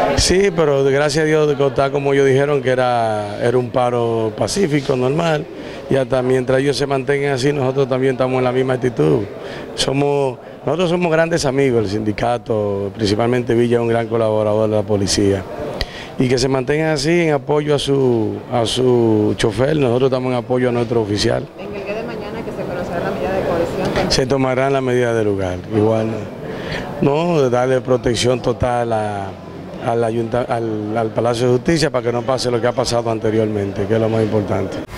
Sí, pero gracias a Dios, está como ellos dijeron que era un paro pacífico, normal, y hasta mientras ellos se mantengan así, nosotros también estamos en la misma actitud. Nosotros somos grandes amigos, el sindicato, principalmente Villa es un gran colaborador de la policía. Y que se mantengan así en apoyo a su chofer, nosotros estamos en apoyo a nuestro oficial. En el día de mañana que se conocerá la medida de coerción. Se tomarán las medidas de lugar, igual, no, de darle protección total al Palacio de Justicia para que no pase lo que ha pasado anteriormente, que es lo más importante.